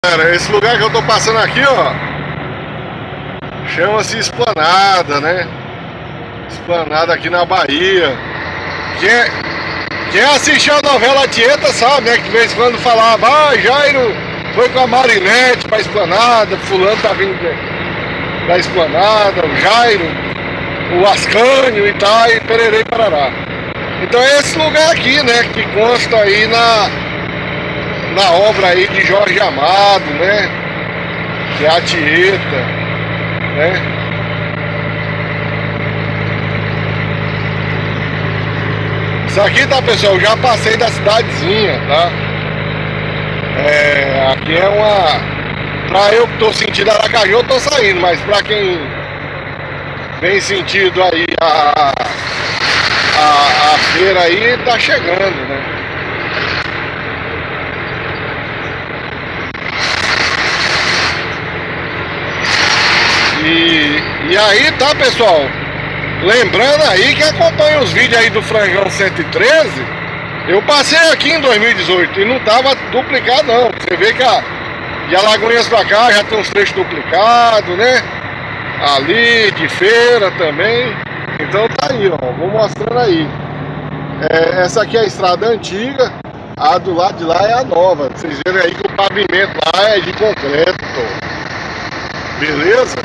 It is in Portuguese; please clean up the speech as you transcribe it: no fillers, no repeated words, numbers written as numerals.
Galera, esse lugar que eu tô passando aqui, ó, chama-se Esplanada, né? Esplanada aqui na Bahia. Quem assistiu a novela Tieta sabe, né? Que de vez em quando falava, Jairo foi com a Marinette pra Esplanada, fulano tá vindo da Esplanada, o Jairo, o Ascânio e tal, e pererei parará. Então é esse lugar aqui, né? Que consta aí na obra aí de Jorge Amado, né? Que é a Tieta, né? Isso aqui, tá, pessoal, eu já passei da cidadezinha, tá? Aqui é uma... Pra eu que tô sentindo Aracaju, eu tô saindo, mas pra quem vem sentido aí a feira aí, tá chegando, né? E aí, tá, pessoal? Lembrando aí que acompanha os vídeos aí do Frangão 113, eu passei aqui em 2018 e não tava duplicado não. Você vê que de Alagoinhas pra cá já tem uns trechos duplicados, né? Ali, de feira também. Então tá aí, ó, vou mostrando aí. Essa aqui é a estrada antiga, a do lado de lá é a nova. Vocês verem aí que o pavimento lá é de concreto, beleza?